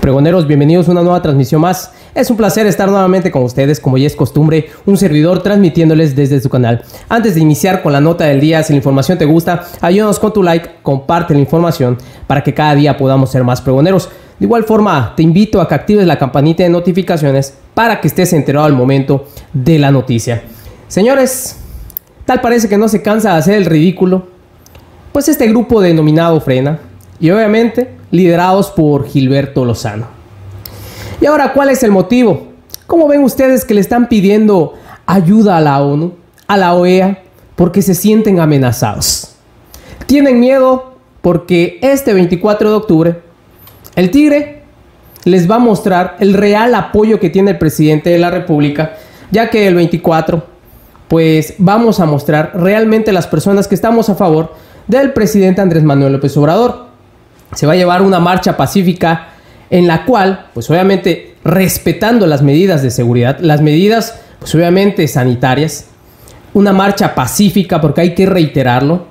Pregoneros, bienvenidos a una nueva transmisión más. Es un placer estar nuevamente con ustedes, como ya es costumbre, un servidor transmitiéndoles desde su canal. Antes de iniciar con la nota del día, si la información te gusta, ayúdanos con tu like, comparte la información para que cada día podamos ser más pregoneros. De igual forma, te invito a que actives la campanita de notificaciones para que estés enterado al momento de la noticia. Señores, tal parece que no se cansa de hacer el ridículo, pues este grupo denominado Frena, y obviamente liderados por Gilberto Lozano. Y ahora, ¿cuál es el motivo? ¿Cómo ven ustedes que le están pidiendo ayuda a la ONU, a la OEA, porque se sienten amenazados? Tienen miedo porque este 24 de octubre el Tigre les va a mostrar el real apoyo que tiene el presidente de la República, ya que el 24 pues vamos a mostrar realmente las personas que estamos a favor del presidente Andrés Manuel López Obrador. Se va a llevar una marcha pacífica en la cual, pues obviamente respetando las medidas de seguridad, las medidas pues obviamente sanitarias, una marcha pacífica porque hay que reiterarlo.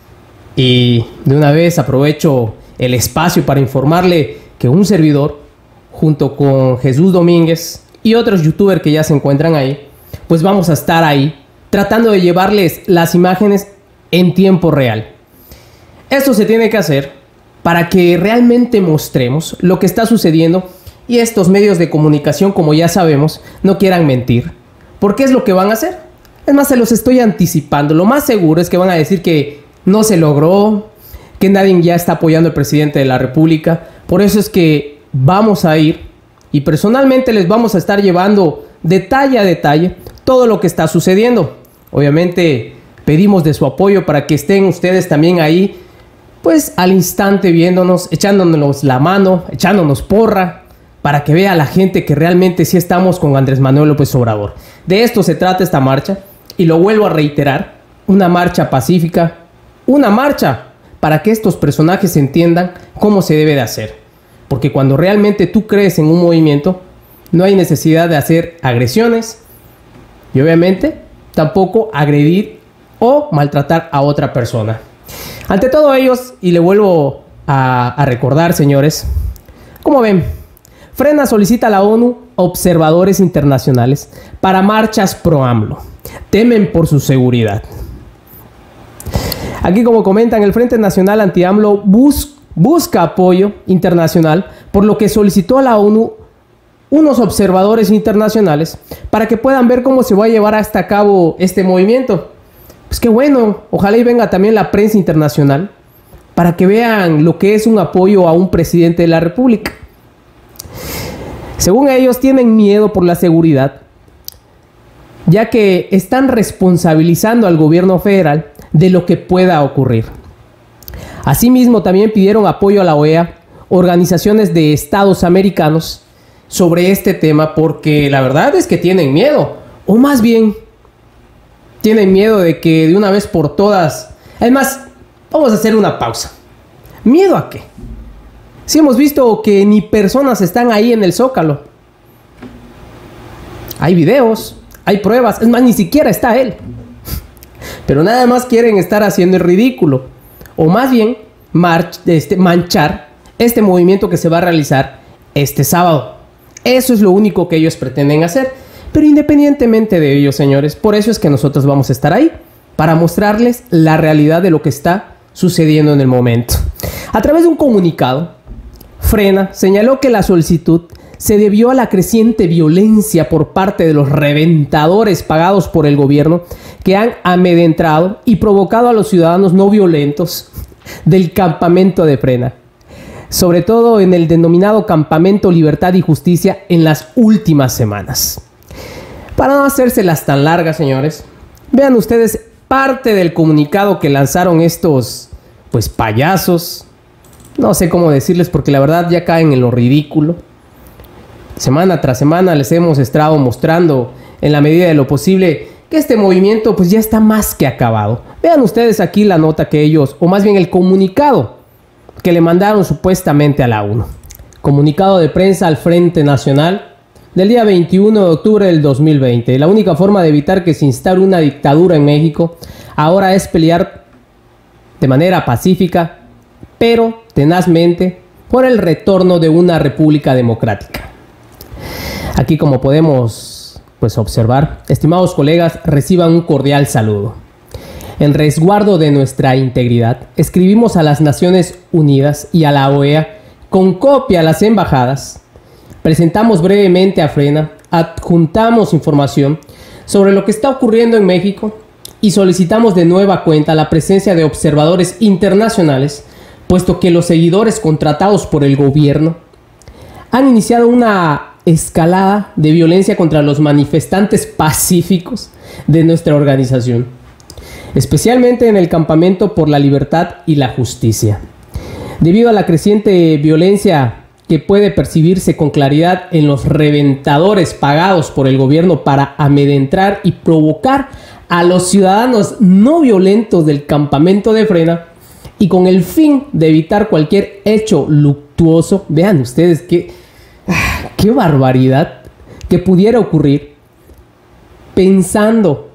Y de una vez aprovecho el espacio para informarle que un servidor, junto con Jesús Domínguez y otros youtubers que ya se encuentran ahí, pues vamos a estar ahí tratando de llevarles las imágenes en tiempo real. Esto se tiene que hacer para que realmente mostremos lo que está sucediendo y estos medios de comunicación, como ya sabemos, no quieran mentir. ¿Por qué es lo que van a hacer? Es más, se los estoy anticipando. Lo más seguro es que van a decir que no se logró, que nadie ya está apoyando al presidente de la República. Por eso es que vamos a ir y personalmente les vamos a estar llevando detalle a detalle todo lo que está sucediendo. Obviamente pedimos de su apoyo para que estén ustedes también ahí, pues al instante viéndonos, echándonos la mano, echándonos porra, para que vea la gente que realmente sí estamos con Andrés Manuel López Obrador. De esto se trata esta marcha, y lo vuelvo a reiterar, una marcha pacífica, una marcha para que estos personajes entiendan cómo se debe de hacer. Porque cuando realmente tú crees en un movimiento, no hay necesidad de hacer agresiones, y obviamente tampoco agredir o maltratar a otra persona. Ante todo ellos, y le vuelvo a recordar, señores, como ven, Frena solicita a la ONU observadores internacionales para marchas pro AMLO. Temen por su seguridad. Aquí, como comentan, el Frente Nacional Anti-AMLO busca apoyo internacional, por lo que solicitó a la ONU unos observadores internacionales para que puedan ver cómo se va a llevar hasta a cabo este movimiento. Pues qué bueno, ojalá y venga también la prensa internacional para que vean lo que es un apoyo a un presidente de la República. Según ellos, tienen miedo por la seguridad, ya que están responsabilizando al gobierno federal de lo que pueda ocurrir. Asimismo, también pidieron apoyo a la OEA, organizaciones de estados americanos, sobre este tema, porque la verdad es que tienen miedo, o más bien tienen miedo de que de una vez por todas... Además, vamos a hacer una pausa. ¿Miedo a qué? Si hemos visto que ni personas están ahí en el Zócalo. Hay videos, hay pruebas, es más, ni siquiera está él. Pero nada más quieren estar haciendo el ridículo. O más bien, manchar este movimiento que se va a realizar este sábado. Eso es lo único que ellos pretenden hacer. Pero independientemente de ello, señores, por eso es que nosotros vamos a estar ahí, para mostrarles la realidad de lo que está sucediendo en el momento. A través de un comunicado, Frena señaló que la solicitud se debió a la creciente violencia por parte de los reventadores pagados por el gobierno, que han amedrentado y provocado a los ciudadanos no violentos del campamento de Frena, sobre todo en el denominado Campamento Libertad y Justicia, en las últimas semanas. Para no hacérselas tan largas, señores, vean ustedes parte del comunicado que lanzaron estos, pues, payasos. No sé cómo decirles porque la verdad ya caen en lo ridículo. Semana tras semana les hemos estado mostrando en la medida de lo posible que este movimiento pues ya está más que acabado. Vean ustedes aquí la nota que ellos, o más bien el comunicado que le mandaron supuestamente a la ONU. Comunicado de prensa al Frente Nacional del día 21 de octubre del 2020. La única forma de evitar que se instaure una dictadura en México ahora es pelear de manera pacífica, pero tenazmente, por el retorno de una república democrática. Aquí, como podemos observar, estimados colegas, reciban un cordial saludo. En resguardo de nuestra integridad, escribimos a las Naciones Unidas y a la OEA con copia a las embajadas, presentamos brevemente a Frena, adjuntamos información sobre lo que está ocurriendo en México y solicitamos de nueva cuenta la presencia de observadores internacionales, puesto que los seguidores contratados por el gobierno han iniciado una escalada de violencia contra los manifestantes pacíficos de nuestra organización, especialmente en el Campamento por la Libertad y la Justicia. Debido a la creciente violencia que puede percibirse con claridad en los reventadores pagados por el gobierno para amedrentar y provocar a los ciudadanos no violentos del campamento de Frena, y con el fin de evitar cualquier hecho luctuoso, vean ustedes qué barbaridad que pudiera ocurrir, pensando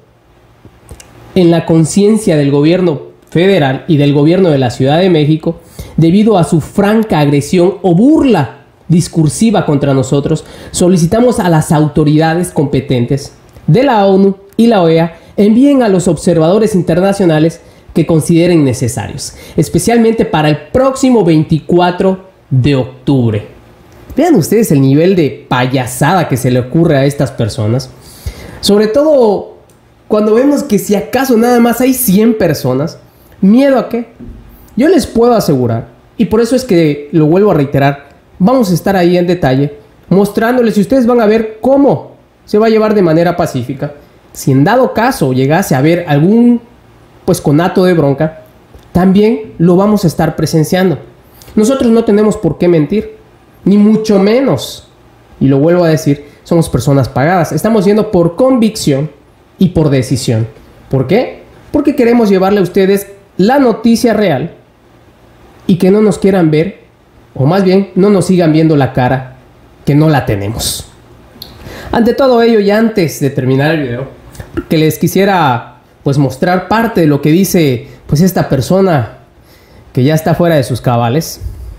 en la conciencia del gobierno federal y del gobierno de la Ciudad de México, debido a su franca agresión o burla discursiva contra nosotros, solicitamos a las autoridades competentes de la ONU y la OEA envíen a los observadores internacionales que consideren necesarios, especialmente para el próximo 24 de octubre. Vean ustedes el nivel de payasada que se le ocurre a estas personas, sobre todo cuando vemos que si acaso nada más hay 100 personas. ¿Miedo a qué? Yo les puedo asegurar, y por eso es que lo vuelvo a reiterar, vamos a estar ahí en detalle, mostrándoles, y ustedes van a ver cómo se va a llevar de manera pacífica. Si en dado caso llegase a haber algún conato de bronca, también lo vamos a estar presenciando. Nosotros no tenemos por qué mentir, ni mucho menos, y lo vuelvo a decir, somos personas pagadas, estamos yendo por convicción y por decisión. ¿Por qué? Porque queremos llevarle a ustedes la noticia real y que no nos quieran ver, o más bien no nos sigan viendo la cara que no la tenemos. Ante todo ello, y antes de terminar el video, que les quisiera mostrar parte de lo que dice esta persona que ya está fuera de sus cabales.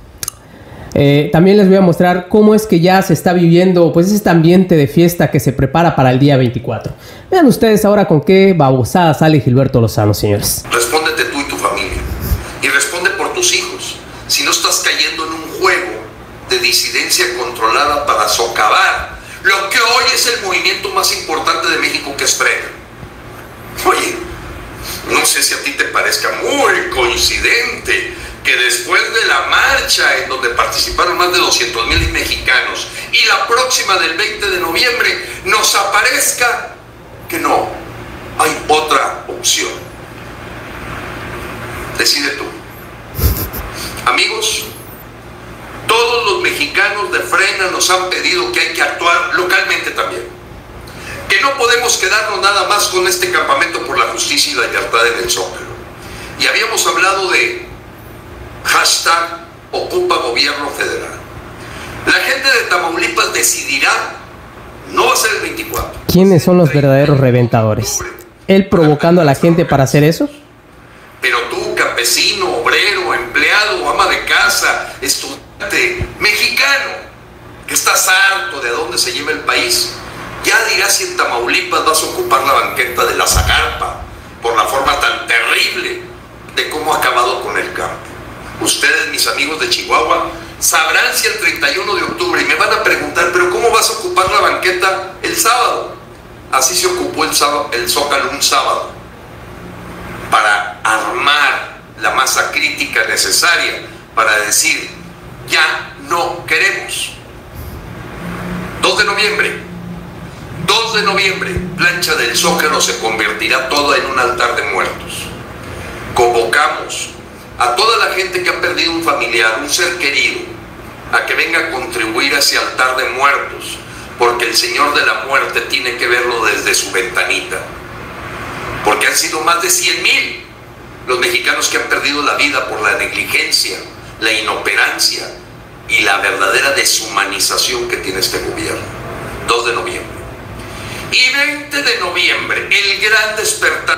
También les voy a mostrar cómo es que ya se está viviendo este ambiente de fiesta que se prepara para el día 24. Vean ustedes ahora con qué babosada sale Gilberto Lozano, señores. Respóndete tú y tu familia, y responde por tus hijos, si no estás cayendo en un juego de disidencia controlada para socavar lo que hoy es el movimiento más importante de México, que es Frena. Oye, no sé si a ti te parezca muy coincidente que después de la marcha en donde participaron más de 200,000 mexicanos y la próxima del 20 de noviembre nos aparezca que no hay otra opción. Decide tú. Amigos, todos los mexicanos de Frena nos han pedido que hay que actuar localmente también, que no podemos quedarnos nada más con este campamento por la justicia y la libertad en el Zócalo. Y habíamos hablado de hashtag Ocupa Gobierno Federal. La gente de Tamaulipas decidirá, no va a ser el 24. ¿Quiénes son los verdaderos reventadores? ¿Él provocando a la gente para hacer eso? Pero tú, campesino, obrero, empleado, ama de casa, estudiante, mexicano, que estás harto de a dónde se lleva el país, ya dirás si en Tamaulipas vas a ocupar la banqueta de la Zagarpa por la forma tan terrible de cómo ha acabado con el campo. Ustedes, mis amigos de Chihuahua, sabrán si el 31 de octubre, y me van a preguntar, pero ¿cómo vas a ocupar la banqueta el sábado? Así se ocupó el Zócalo un sábado, para armar la masa crítica necesaria para decir, ya no queremos. 2 de noviembre, plancha del Zócalo se convertirá toda en un altar de muertos. Convocamos a toda la gente que ha perdido un familiar, un ser querido, a que venga a contribuir a ese altar de muertos, porque el Señor de la muerte tiene que verlo desde su ventanita. Porque han sido más de 100,000 los mexicanos que han perdido la vida por la negligencia, la inoperancia y la verdadera deshumanización que tiene este gobierno. 2 de noviembre. Y 20 de noviembre, el gran despertar.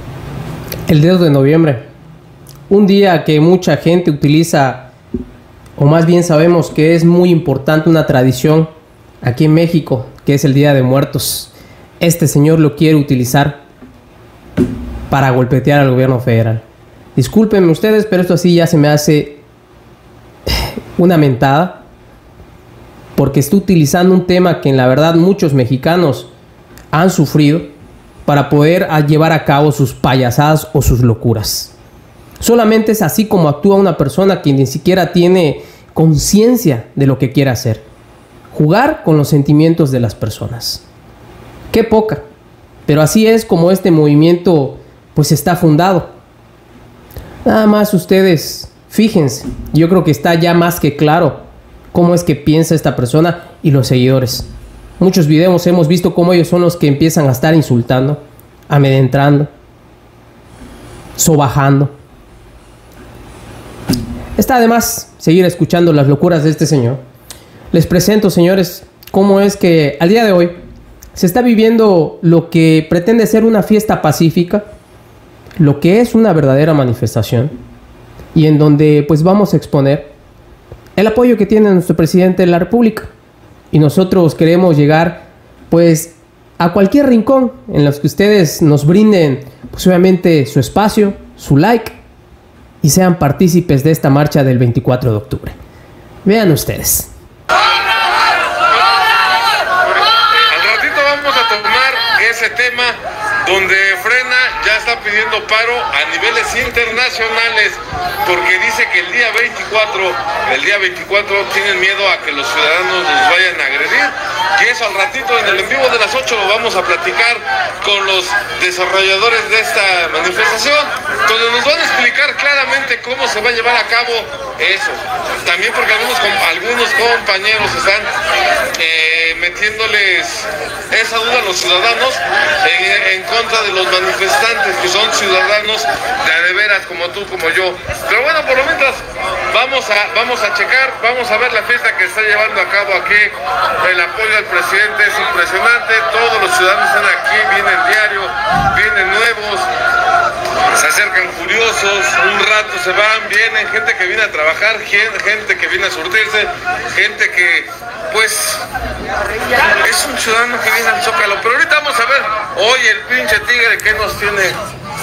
El 2 de noviembre. Un día que mucha gente utiliza o más bien sabemos que es muy importante una tradición aquí en México, que es el Día de Muertos. Este señor lo quiere utilizar para golpetear al gobierno federal. Discúlpenme ustedes, pero esto así ya se me hace una mentada, porque está utilizando un tema que en la verdad muchos mexicanos han sufrido para poder llevar a cabo sus payasadas o sus locuras. Solamente es así como actúa una persona que ni siquiera tiene conciencia de lo que quiere hacer. Jugar con los sentimientos de las personas. Qué poca. Pero así es como este movimiento pues está fundado. Nada más ustedes fíjense. Yo creo que está ya más que claro cómo es que piensa esta persona y los seguidores. Muchos videos hemos visto cómo ellos son los que empiezan a estar insultando, amedrentando, sobajando. Está además seguir escuchando las locuras de este señor. Les presento, señores, cómo es que al día de hoy se está viviendo lo que pretende ser una fiesta pacífica, lo que es una verdadera manifestación, y en donde pues vamos a exponer el apoyo que tiene nuestro presidente de la República. Y nosotros queremos llegar pues a cualquier rincón en los que ustedes nos brinden pues obviamente su espacio, su like, y sean partícipes de esta marcha del 24 de octubre. Vean ustedes. Al ratito vamos a tomar ese tema donde Frena ya está pidiendo paro a niveles internacionales porque dice que el día 24 tienen miedo a que los ciudadanos nos vayan a agredir, y eso al ratito en el en vivo de las 8 lo vamos a platicar con los desarrolladores de esta manifestación, donde nos van a explicar claramente cómo se va a llevar a cabo eso. También porque algunos compañeros están metiéndoles esa duda a los ciudadanos en contra de los manifestantes, que son ciudadanos de veras como tú, como yo. Pero bueno, por lo mientras vamos a checar, vamos a ver la fiesta que está llevando a cabo aquí. El apoyo al presidente es impresionante, todos los ciudadanos están aquí, vienen diario, vienen nuevos, se acercan curiosos, un rato se van, vienen, gente que viene a trabajar, gente que viene a surtirse, gente que pues es un ciudadano que viene al Zócalo. Pero ahorita vamos a ver, hoy el pinche tigre que nos tiene.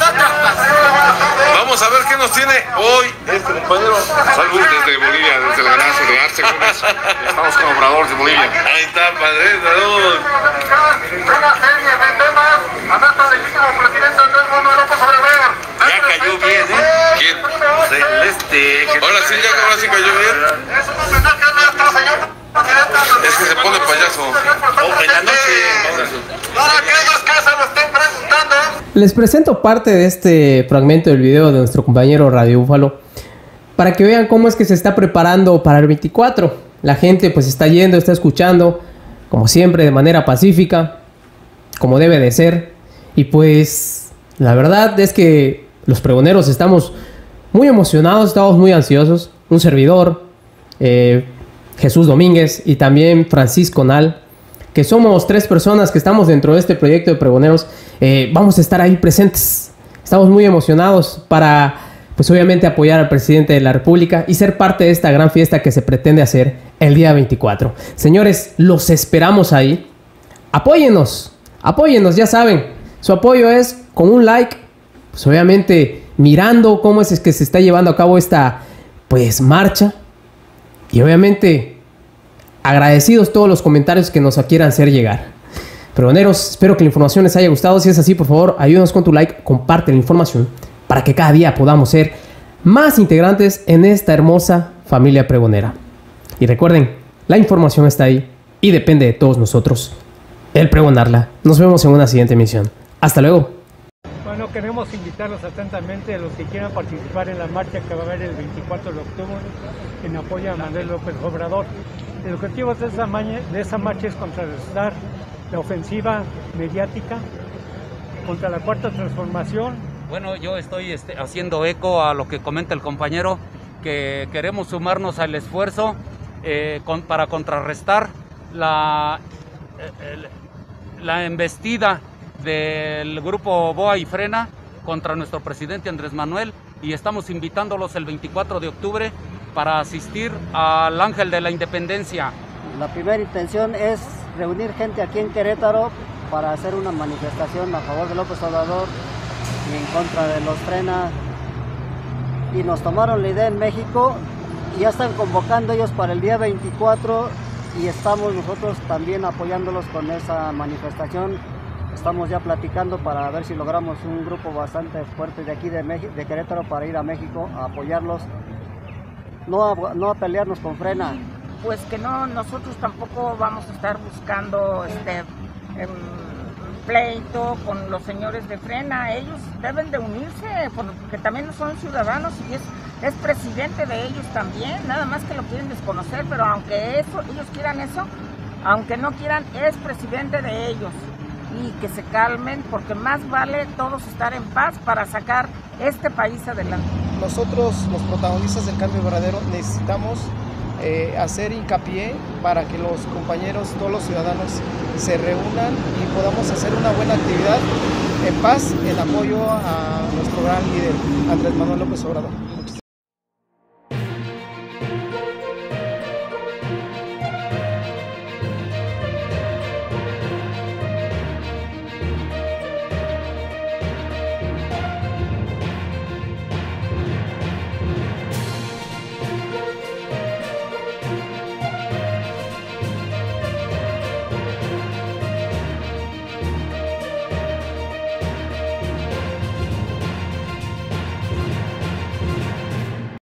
Vamos a ver qué nos tiene hoy este compañero. Saludos desde Bolivia, desde la Ganancia de Arce Gómez. Estamos con Obrador de Bolivia. Ahí está, padre, saludos. Una serie de temas a nuestro legítimo presidente Andrés Manuel López Obrador. Ya cayó bien, ¿Quién? Celeste. Ahora sí cayó bien. Es un homenaje a nuestro señor presidente. Es que se pone payaso. En la noche. Para aquellos que se lo estén preguntando. Les presento parte de este fragmento del video de nuestro compañero Radio Búfalo para que vean cómo es que se está preparando para el 24. La gente pues está yendo, está escuchando, como siempre, de manera pacífica, como debe de ser. Y pues la verdad es que los pregoneros estamos muy emocionados, estamos muy ansiosos. Un servidor, Jesús Domínguez, y también Francisco Nal, que somos 3 personas que estamos dentro de este proyecto de pregoneros, vamos a estar ahí presentes. Estamos muy emocionados para, pues obviamente, apoyar al presidente de la República y ser parte de esta gran fiesta que se pretende hacer el día 24. Señores, los esperamos ahí. Apóyennos, ya saben. Su apoyo es con un like, pues obviamente mirando cómo es que se está llevando a cabo esta, pues, marcha. Y obviamente agradecidos todos los comentarios que nos quieran hacer llegar. Pregoneros, espero que la información les haya gustado. Si es así, por favor, ayúdanos con tu like, comparte la información para que cada día podamos ser más integrantes en esta hermosa familia pregonera. Y recuerden, la información está ahí y depende de todos nosotros el pregonarla. Nos vemos en una siguiente emisión. Hasta luego. Bueno, queremos invitarlos atentamente a los que quieran participar en la marcha que va a haber el 24 de octubre en apoyo a Manuel López Obrador. El objetivo de esa marcha es contrarrestar la ofensiva mediática contra la Cuarta Transformación. Bueno, yo estoy haciendo eco a lo que comenta el compañero, que queremos sumarnos al esfuerzo para contrarrestar la embestida del grupo Boa y Frena contra nuestro presidente Andrés Manuel, y estamos invitándolos el 24 de octubre para asistir al Ángel de la Independencia. La primera intención es reunir gente aquí en Querétaro para hacer una manifestación a favor de López Obrador y en contra de los Frena. Y nos tomaron la idea en México y ya están convocando ellos para el día 24 y estamos nosotros también apoyándolos con esa manifestación. Estamos ya platicando para ver si logramos un grupo bastante fuerte de aquí de Querétaro para ir a México a apoyarlos, no a pelearnos con Frena. Pues que no, nosotros tampoco vamos a estar buscando pleito con los señores de Frena. Ellos deben de unirse porque también son ciudadanos y es presidente de ellos también, nada más que lo quieren desconocer, pero aunque ellos quieran eso, aunque no quieran, es presidente de ellos. Y que se calmen porque más vale todos estar en paz para sacar este país adelante. Nosotros, los protagonistas del cambio verdadero, necesitamos hacer hincapié para que los compañeros, todos los ciudadanos se reúnan y podamos hacer una buena actividad en paz en apoyo a nuestro gran líder, Andrés Manuel López Obrador.